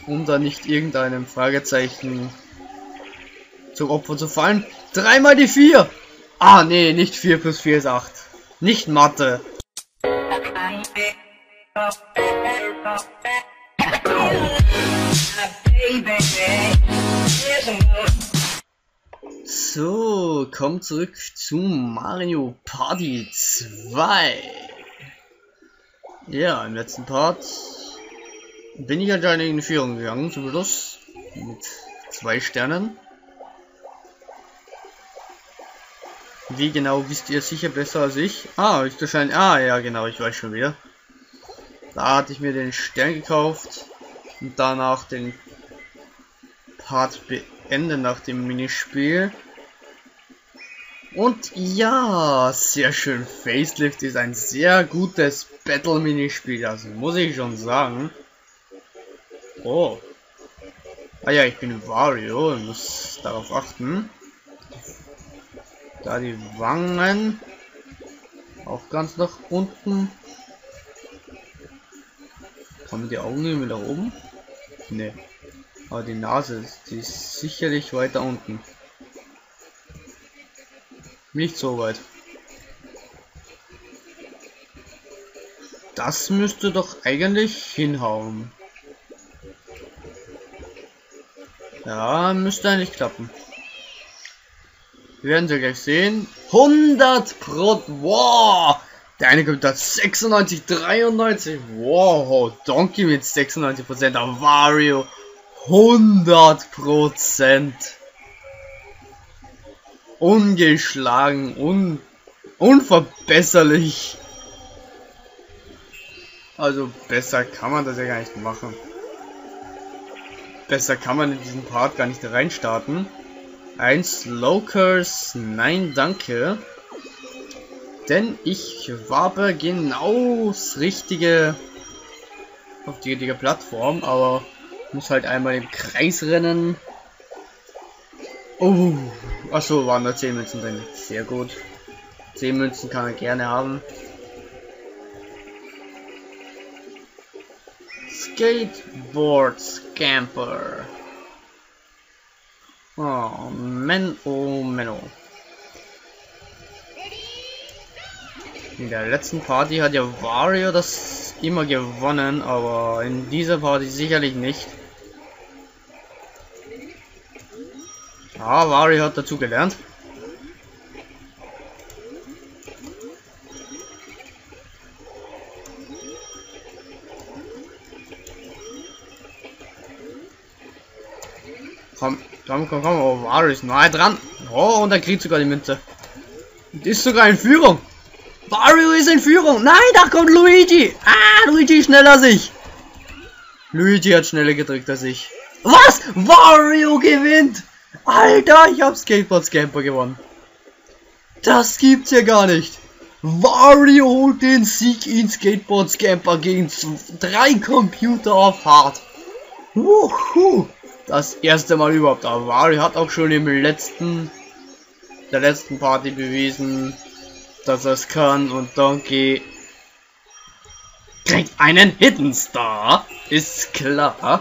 um da nicht irgendeinem Fragezeichen zum Opfer zu fallen. 3 mal die 4. Ah, nee, nicht 4 plus 4 ist 8. Nicht Mathe. So, kommt zurück zu Mario Party 2. Ja, im letzten Part bin ich anscheinend in die Führung gegangen, zum Schluss. Mit 2 Sternen. Wie genau wisst ihr sicher besser als ich? Ah, ist wahrscheinlich. Ah, ja, genau, ich weiß schon wieder. Da hatte ich mir den Stern gekauft und danach den Part beenden nach dem Minispiel. Und ja, sehr schön. Facelift ist ein sehr gutes Battle-Minispiel, also muss ich schon sagen. Oh. Ah ja, ich bin Wario, ich muss darauf achten. Da die Wangen auch ganz nach unten. Kommen die Augen irgendwie nach oben? Ne. Aber die Nase, die ist sicherlich weiter unten. Nicht so weit. Das müsste doch eigentlich hinhauen. Ja, müsste eigentlich klappen. Wir werden sie gleich sehen. 100 Pro. Wow! Der eine kommt da 96, 93. Wow, Donkey mit 96%, aber Wario 100%. Ungeschlagen, unverbesserlich. Also besser kann man das ja gar nicht machen. Besser kann man in diesen Part gar nicht reinstarten. Ein Slowcurse, nein danke. Denn ich wabe genau das richtige auf die richtige Plattform, aber muss halt einmal im Kreis rennen. Oh, achso, waren da 10 Münzen drin. Sehr gut. 10 Münzen kann er gerne haben. Skateboard Scamper. Oh, Menno. In der letzten Party hat ja Wario das immer gewonnen, aber in dieser Party sicherlich nicht. Ah, Wario hat dazu gelernt. Komm, oh, Wario ist nahe dran. Oh, und er kriegt sogar die Münze. Und ist sogar in Führung. Wario ist in Führung. Nein, da kommt Luigi. Ah, Luigi ist schneller als ich. Luigi hat schneller gedrückt als ich. Was? Wario gewinnt. Alter, ich hab Skateboard Scamper gewonnen. Das gibt's ja gar nicht. Wario holt den Sieg in Skateboard Scamper gegen 3 Computer auf Hard. Wuhu. Das erste Mal überhaupt. Aber Wario hat auch schon der letzten Party bewiesen, dass er es kann, und Donkey kriegt einen Hidden Star. Ist klar.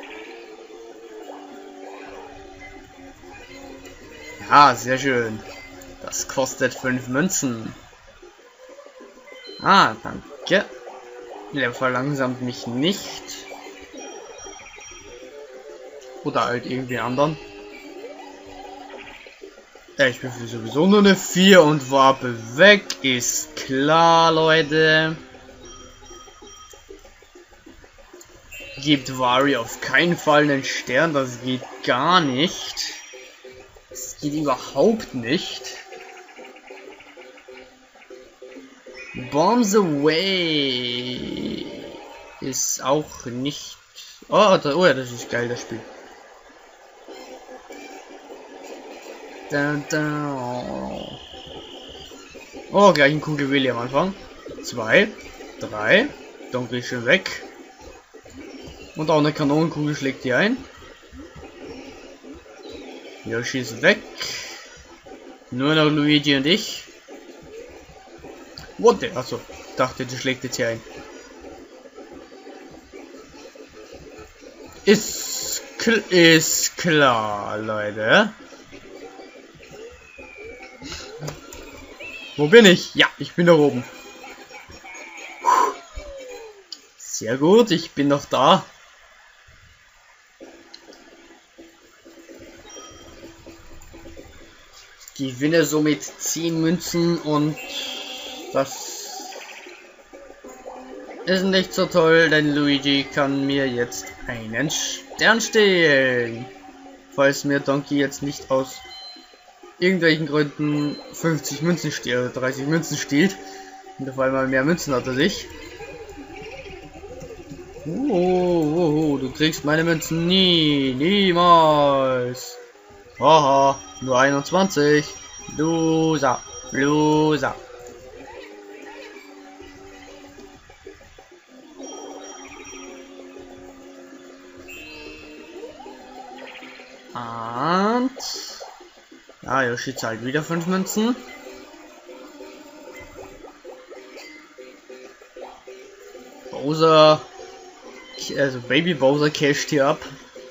Ja, sehr schön. Das kostet 5 Münzen. Ah, danke. Der verlangsamt mich nicht. Oder halt irgendwie anderen. Ich bin sowieso nur eine 4 und Wappe weg. Ist klar, Leute. Gibt Wario auf keinen Fall einen Stern. Das geht gar nicht. Das geht überhaupt nicht. Bombs Away ist auch nicht. Oh ja, das ist geil, das Spiel. Oh, gleich ein Kugelwilli am Anfang. 2, 3. Donkey ist schon weg. Und auch eine Kanonenkugel schlägt die ein. Yoshi ist weg. Nur noch Luigi und ich. What the? Achso, dachte, du schlägt jetzt hier ein. Ist klar, Leute. Wo bin ich? Ja, ich bin da oben. Sehr gut, ich bin noch da. Ich gewinne somit 10 Münzen und das ist nicht so toll, denn Luigi kann mir jetzt einen Stern stehlen. Falls mir Donkey jetzt nicht aus irgendwelchen Gründen 50 Münzen stiehlt oder 30 Münzen stiehlt. Und auf einmal mehr Münzen hat er sich. Du kriegst meine Münzen nie, niemals. Haha, nur 21. Loser, Loser. Und ja, Yoshi zahlt wieder 5 Münzen. Bowser, also Baby Bowser casht hier ab.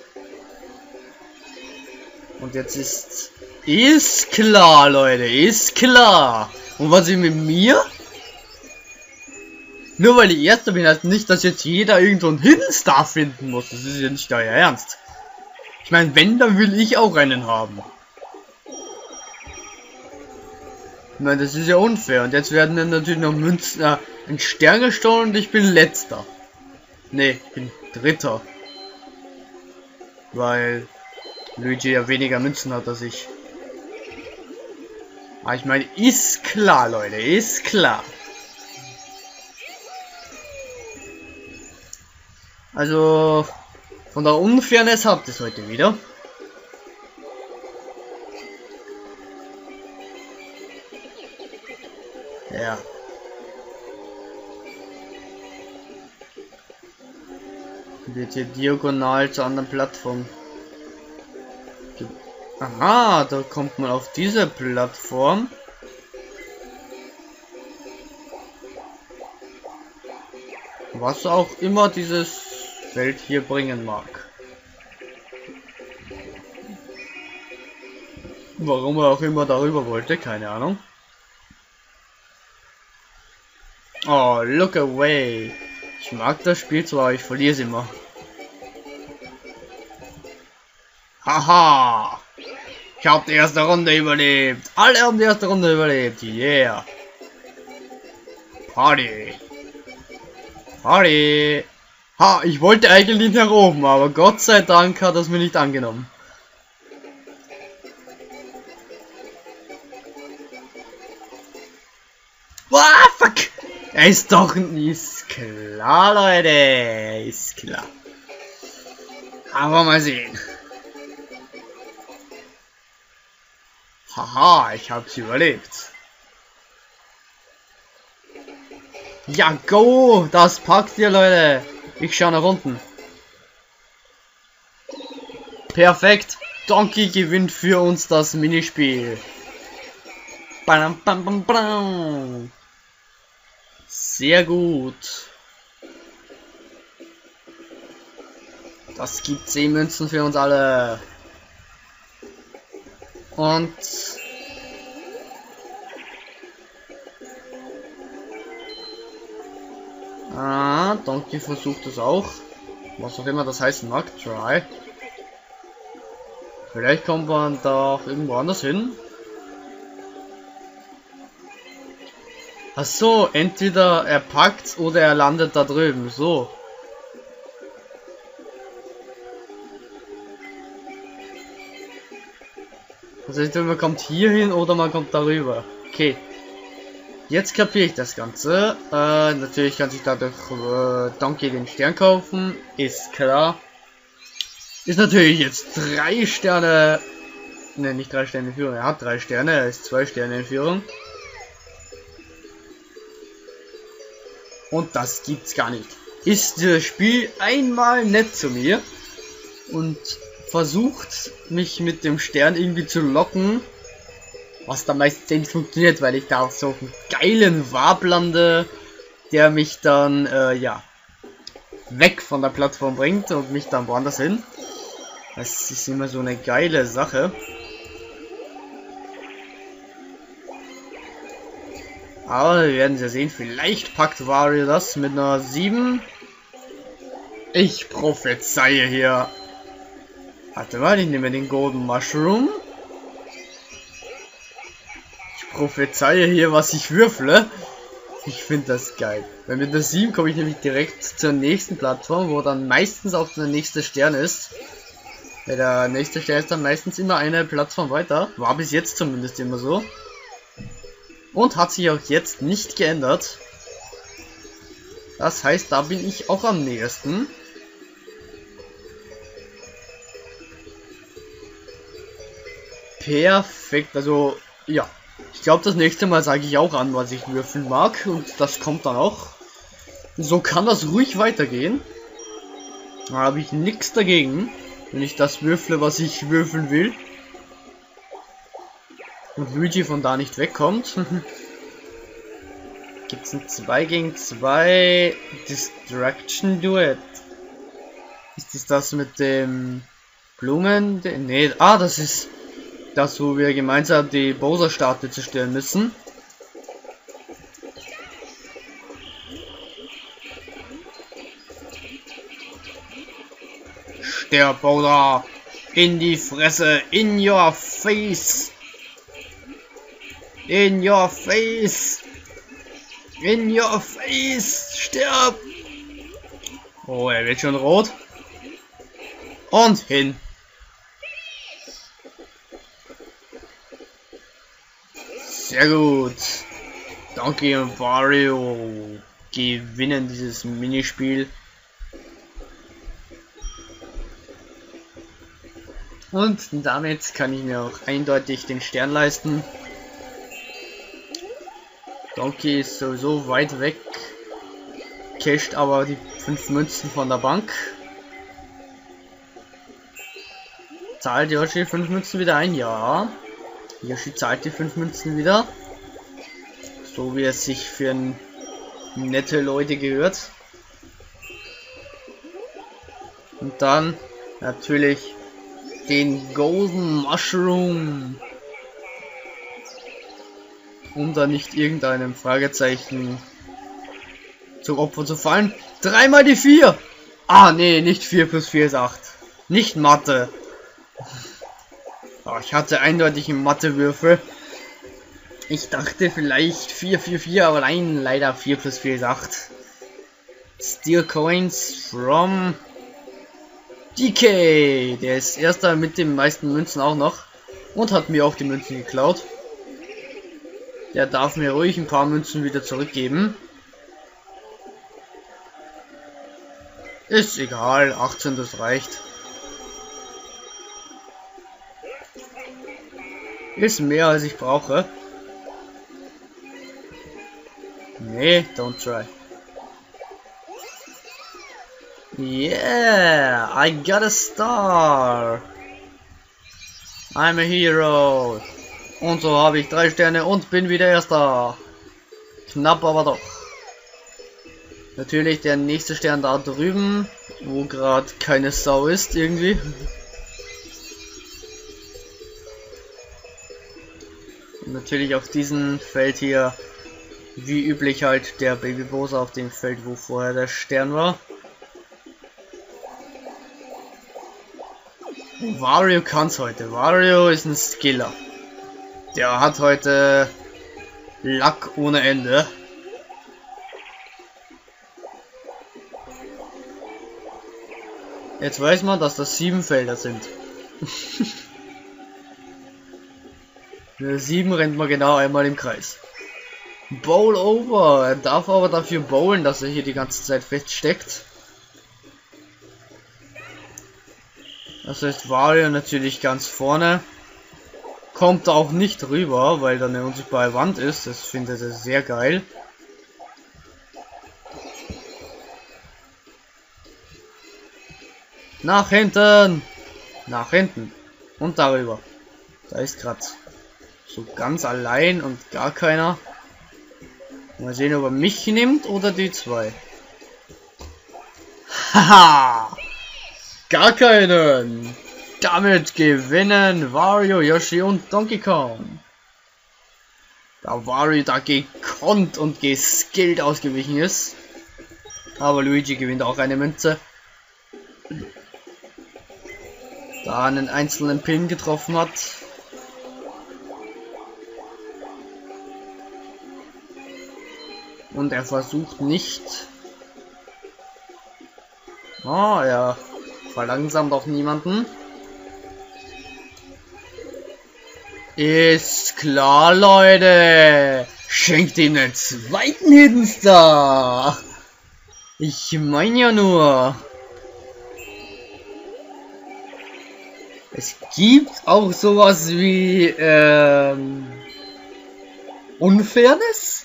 Und jetzt ist klar, Leute, ist klar. Und was ist mit mir? Nur weil ich Erster bin, heißt nicht, dass jetzt jeder irgendwo einen Hidden Star finden muss. Das ist ja nicht euer Ernst. Ich meine, wenn, dann will ich auch einen haben. Ich meine, das ist ja unfair. Und jetzt werden dann natürlich noch Münzen, ein Stern gestohlen und ich bin Letzter. Ne, ich bin Dritter. Weil Luigi ja weniger Münzen hat als ich. Aber ich meine, ist klar, Leute, ist klar. Also, von der Unfairness habt ihr es heute wieder. Ja. Wird hier diagonal zur anderen Plattform. Aha, da kommt man auf diese Plattform. Was auch immer dieses Feld hier bringen mag. Warum er auch immer darüber wollte, keine Ahnung. Oh, look away. Ich mag das Spiel zwar, aber ich verliere es immer. Haha! Ich habe die erste Runde überlebt. Alle haben die erste Runde überlebt. Yeah. Party. Party. Ha, ich wollte eigentlich nach oben, aber Gott sei Dank hat das mir nicht angenommen. Ah, fuck! Er ist doch ist klar, Leute. Ist klar. Aber mal sehen. Haha, ich hab's überlebt. Ja, go! Das packt ihr, Leute. Ich schau nach unten. Perfekt. Donkey gewinnt für uns das Minispiel. Bam, bam, bam, bam. Sehr gut. Das gibt 10 Münzen für uns alle. Und Donkey versucht es auch. Was auch immer das heißen mag. Try. Vielleicht kommt man da auch irgendwo anders hin. Ach so, entweder er packt oder er landet da drüben. So. Also entweder man kommt hier hin oder man kommt darüber. Okay. Jetzt kapiere ich das Ganze. Natürlich kann sich dadurch Donkey den Stern kaufen. Ist klar. Ist natürlich jetzt 3 Sterne. Ne, nicht 3 Sterne in Führung. Er hat 3 Sterne. Er ist 2 Sterne in Führung. Und das gibt's gar nicht. Ist das Spiel einmal nett zu mir und versucht mich mit dem Stern irgendwie zu locken, was dann meistens funktioniert, weil ich da auf so einen geilen Warp lande, der mich dann ja weg von der Plattform bringt und mich dann woanders hin. Das ist immer so eine geile Sache. Aber wir werden ja sehen, vielleicht packt Wario das mit einer 7. Ich prophezeie hier. Warte mal, ich nehme den Golden Mushroom. Ich prophezeie hier, was ich würfle. Ich finde das geil. Weil mit der 7 komme ich nämlich direkt zur nächsten Plattform, wo dann meistens auch der nächste Stern ist. Weil der nächste Stern ist dann meistens immer eine Plattform weiter. War bis jetzt zumindest immer so. Und hat sich auch jetzt nicht geändert. Das heißt, da bin ich auch am nächsten. Perfekt, also ja. Ich glaube, das nächste Mal sage ich auch an, was ich würfeln mag. Und das kommt dann auch. So kann das ruhig weitergehen. Da habe ich nichts dagegen, wenn ich das würfle, was ich würfeln will. Und Luigi von da nicht wegkommt. Gibt es ein 2 gegen 2 Distraction Duet? Ist das mit dem Blumen? Nee, das ist das, wo wir gemeinsam die Bowser-Statue zerstören müssen. Sterb, Bowser! In die Fresse! In your face! In your face! In your face! Sterb! Oh, er wird schon rot. Und hin. Sehr gut. Donkey und Wario gewinnen dieses Minispiel. Und damit kann ich mir auch eindeutig den Stern leisten. Donkey ist sowieso weit weg. Casht aber die 5 Münzen von der Bank. Zahlt Yoshi 5 Münzen wieder ein? Ja. Yoshi zahlt die 5 Münzen wieder. So wie es sich für nette Leute gehört. Und dann natürlich den Golden Mushroom. Um da nicht irgendeinem Fragezeichen zum Opfer zu fallen. 3 mal die 4. Ah, nee, nicht 4 plus 4 ist 8. Nicht Mathe. Oh, ich hatte eindeutig einen Mathewürfel. Ich dachte vielleicht 4, 4, 4, aber nein, leider 4 plus 4 ist 8. Steel Coins from DK. Der ist erster mit den meisten Münzen auch noch. Und hat mir auch die Münzen geklaut. Der darf mir ruhig ein paar Münzen wieder zurückgeben. Ist egal, 18, das reicht. Ist mehr als ich brauche. Nee, don't try. Yeah, I got a star. I'm a hero. Und so habe ich 3 Sterne und bin wieder erster. Knapp, aber doch. Natürlich der nächste Stern da drüben, wo gerade keine Sau ist irgendwie. Und natürlich auf diesem Feld hier, wie üblich halt der Baby Bowser auf dem Feld, wo vorher der Stern war. Und Wario kann's heute. Wario ist ein Skiller. Der hat heute Lack ohne Ende. Jetzt weiß man, dass das 7 Felder sind. 7 rennt man genau einmal im Kreis. Bowl over. Er darf aber dafür bowlen, dass er hier die ganze Zeit feststeckt. Das heißt, Wario natürlich ganz vorne. Kommt auch nicht rüber, weil da eine unsichtbare Wand ist. Das findet er sehr geil. Nach hinten! Nach hinten. Und darüber. Da ist gerade so ganz allein und gar keiner. Mal sehen, ob er mich nimmt oder die 2. Haha! Gar keinen! Damit gewinnen Wario, Yoshi und Donkey Kong. Da Wario da gekonnt und geskillt ausgewichen ist. Aber Luigi gewinnt auch eine Münze. Da einen einzelnen Pin getroffen hat. Und er versucht nicht. Oh, er verlangsamt auch niemanden. Ist klar, Leute. Schenkt ihm einen zweiten Hidden Star. Ich meine ja nur. Es gibt auch sowas wie Unfairness.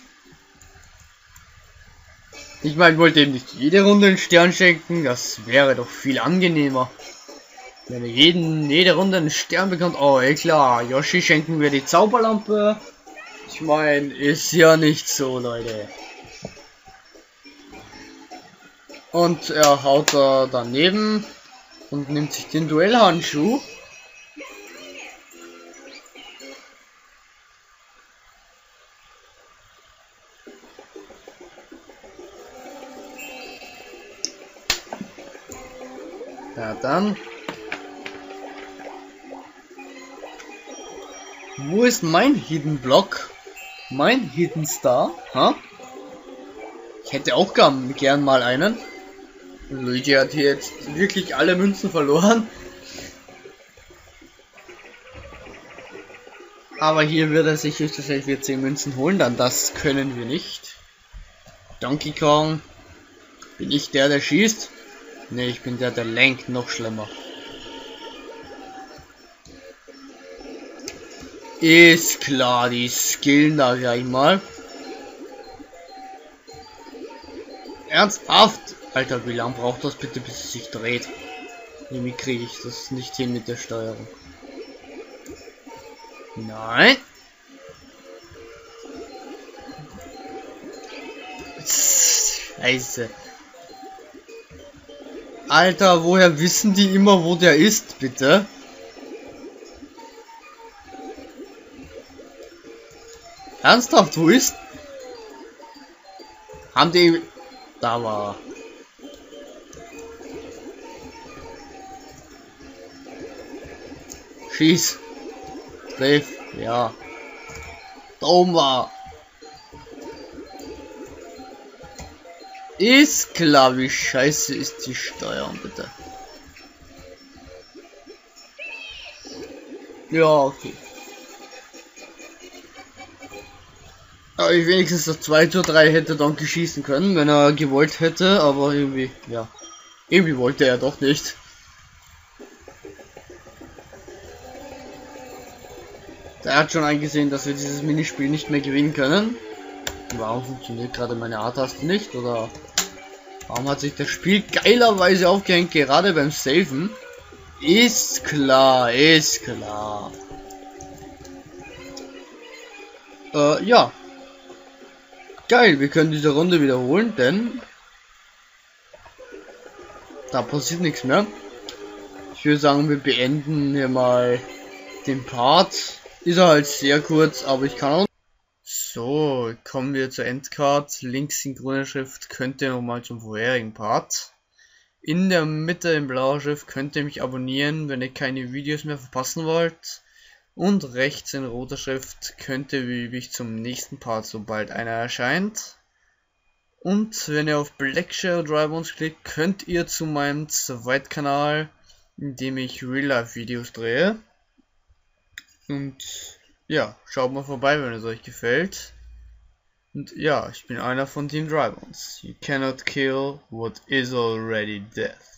Ich meine, wollte ihm nicht jede Runde einen Stern schenken, das wäre doch viel angenehmer. Wenn er jede Runde einen Stern bekommt, oh klar, Yoshi schenken wir die Zauberlampe. Ich meine, ist ja nicht so, Leute. Und er haut da daneben und nimmt sich den Duellhandschuh. Ja, dann. Wo ist mein Hidden Block? Mein Hidden Star? Ha? Ich hätte auch gern mal einen. Luigi hat hier jetzt wirklich alle Münzen verloren. Aber hier wird er sich höchstwahrscheinlich für 10 Münzen holen, dann das können wir nicht. Donkey Kong. Bin ich der schießt? Ne, ich bin der lenkt, noch schlimmer. Ist klar, die skillen da gleich mal. Ernsthaft? Alter, wie lange braucht das bitte, bis es sich dreht? Irgendwie kriege ich das nicht hin mit der Steuerung. Nein. Scheiße. Alter, woher wissen die immer, wo der ist, bitte? Ernsthaft, wo ist? Haben die... Da war... Schieß. Safe. Ja. Da oben war... Ist klar, wie scheiße ist die Steuerung, bitte. Ja, okay. Aber ich wenigstens das 2:3 hätte dann geschießen können, wenn er gewollt hätte, aber irgendwie, ja. Irgendwie wollte er doch nicht. Er hat schon eingesehen, dass wir dieses Minispiel nicht mehr gewinnen können. Warum funktioniert gerade meine A-Taste nicht? Oder warum hat sich das Spiel geilerweise aufgehängt, gerade beim Saven? Ist klar, ist klar. Ja. Geil, wir können diese Runde wiederholen, denn da passiert nichts mehr. Ich würde sagen, wir beenden hier mal den Part. Ist er halt sehr kurz, aber ich kann auch. So, kommen wir zur Endcard. Links synchrone Schrift könnt ihr nochmal zum vorherigen Part. In der Mitte in blauer Schrift könnt ihr mich abonnieren, wenn ihr keine Videos mehr verpassen wollt. Und rechts in roter Schrift könnt ihr wie üblich zum nächsten Part, sobald einer erscheint. Und wenn ihr auf Black Shadow Drybones klickt, könnt ihr zu meinem Zweitkanal, in dem ich Real-Life-Videos drehe. Und ja, schaut mal vorbei, wenn es euch gefällt. Und ja, ich bin einer von Team Drybones. You cannot kill what is already death.